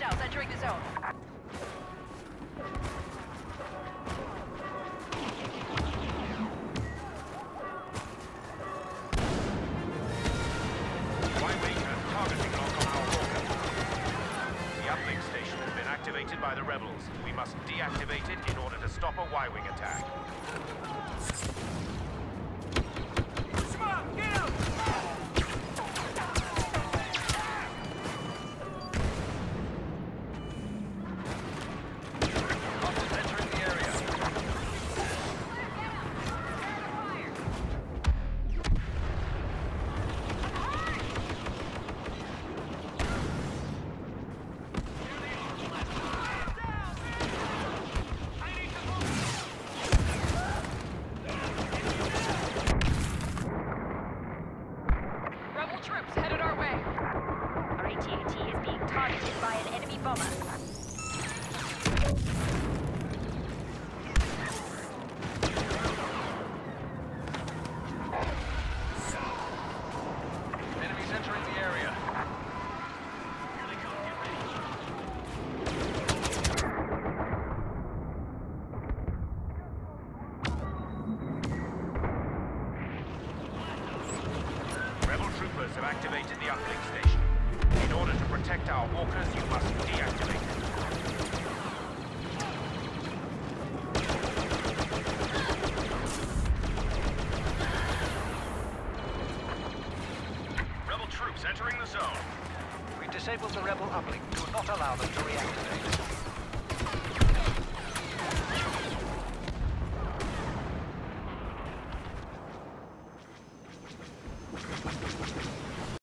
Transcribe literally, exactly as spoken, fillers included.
Hostiles entering the zone. Y-Wing has targeting lock on our walker. The uplink station has been activated by the rebels. We must deactivate it in order to stop a Y-Wing attack. Troops headed our way. Our A T A T is being targeted by an enemy bomber. Enemies entering the area. Rebel troopers have activated the uplink station. In order to protect our walkers, you must deactivate it. Rebel troops entering the zone. We've disabled the rebel uplink. Do not allow them to reactivate.